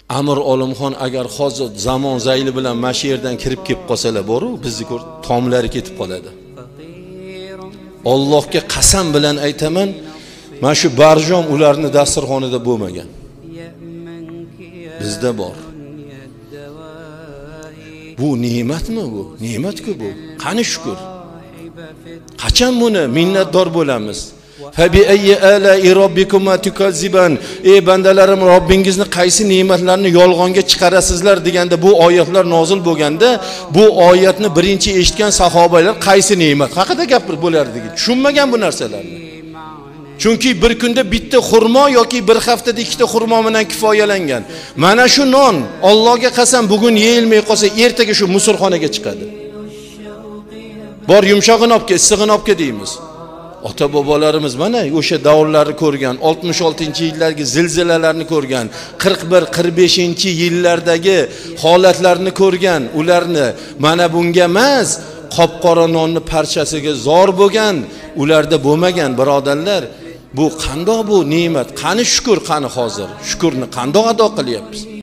Amir Olimxon agar hozir zamon zayli bilan mana shu yerdan kirib kelib qolsalar boru, bizni ko'r tomlari ketib qoladi. Allohga qasam bilan aytaman, mana shu barjom ularni dasturxonida bo'lmagan. Bizda bor. Bu ne'matmi bu? Ne'mat-ku bu. Qani shukr. Qachon buni minnatdor bo'lamiz? Fabi ayyi ala'i robbikuma tukazziban. Ey bandalarim, Robbingizni qaysi ne'matlarni yolg'onga chiqarasizlar deganda bu oyatlar nozil bo'lganda, bu oyatni birinchi eshitgan sahobalar qaysi ne'mat haqida gapirib bo'lardi, tushunmagan bu narsalarni. Chunki bir kunda bitta xurmo yoki bir haftada ikkita xurmo bilan kifoyalangan. Mana shu non, Allohga qasam, bugun yeyilmay qolsa, ertaga shu musorxonaga chiqadi. Bor yumshog'ini olib kel, issig'ini olib kel deymiz. Ota bobolarimiz mana o'sha davrlarni ko'rgan, 66-yillardagi zilzilalarni ko'rgan, 41-45-yillardagi holatlarni ko'rgan, ularni mana bunga emas, qop-qora nonni parchasiga zor bo'lgan, ularda bo'lmagan birodarlar. Bu qandoq bu ne'mat? Qani shukr, qani hozir? Shukrni qandoq ado qilyapmiz?